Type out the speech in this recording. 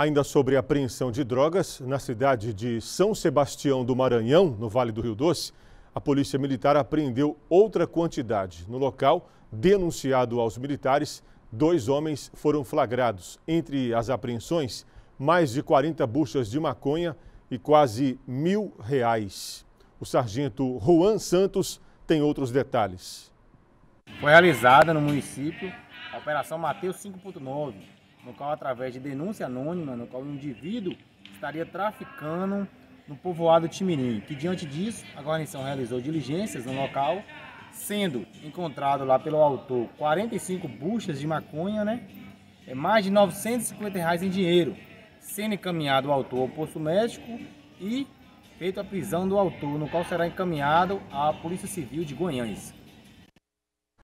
Ainda sobre a apreensão de drogas, na cidade de São Sebastião do Maranhão, no Vale do Rio Doce, a Polícia Militar apreendeu outra quantidade. No local, denunciado aos militares, 2 homens foram flagrados. Entre as apreensões, mais de 40 buchas de maconha e quase R$ 1.000. O sargento Juan Santos tem outros detalhes. Foi realizada no município a Operação Mateus 5.9, no qual, através de denúncia anônima, no qual o indivíduo estaria traficando no povoado Timirim, que diante disso a guarnição realizou diligências no local, sendo encontrado lá pelo autor 45 buchas de maconha, mais de R$ 950 em dinheiro, sendo encaminhado o autor ao posto médico e feita a prisão do autor, no qual será encaminhado à Polícia Civil de Goiânia.